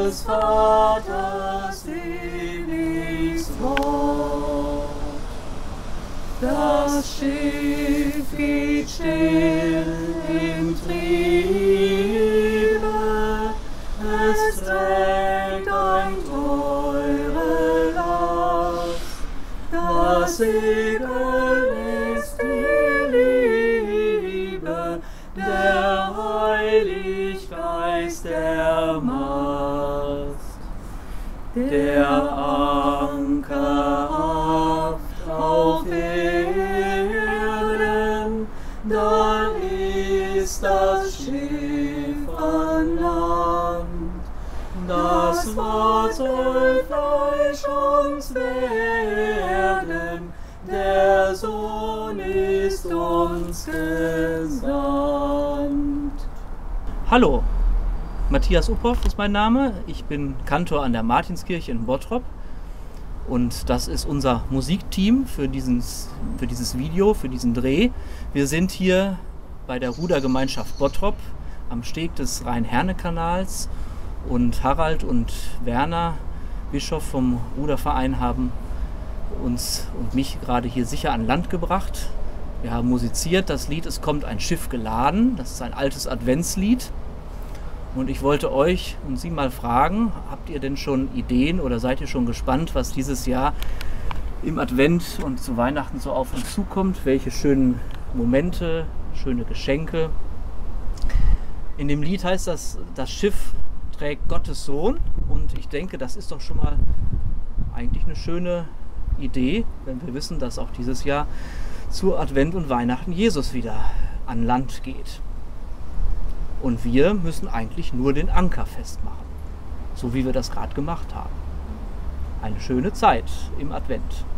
des Vaters ewiges Wort. Das Schiff geht still im Triebe, es trägt ein teure Last. Das Segel ist die Liebe, der Heiliggeist der Mast. Der Anker haft auf Erden, da ist das Schiff an Land. Das Wort soll Fleisch uns werden, der Sohn ist uns gesandt. Hallo, Matthias Uphoff ist mein Name. Ich bin Kantor an der Martinskirche in Bottrop. Und das ist unser Musikteam für dieses Video, für diesen Dreh. Wir sind hier bei der Rudergemeinschaft Bottrop am Steg des Rhein-Herne-Kanals. Und Harald und Werner Bischof vom Ruderverein haben uns und mich gerade hier sicher an Land gebracht. Wir haben musiziert das Lied "Es kommt ein Schiff geladen". Das ist ein altes Adventslied. Und ich wollte euch und Sie mal fragen, habt ihr denn schon Ideen oder seid ihr schon gespannt, was dieses Jahr im Advent und zu Weihnachten so auf uns zukommt? Welche schönen Momente, schöne Geschenke. In dem Lied heißt das Schiff trägt Gottes Sohn. Und ich denke, das ist doch schon mal eigentlich eine schöne Idee, wenn wir wissen, dass auch dieses Jahr zu Advent und Weihnachten Jesus wieder an Land geht. Und wir müssen eigentlich nur den Anker festmachen, so wie wir das gerade gemacht haben. Eine schöne Zeit im Advent.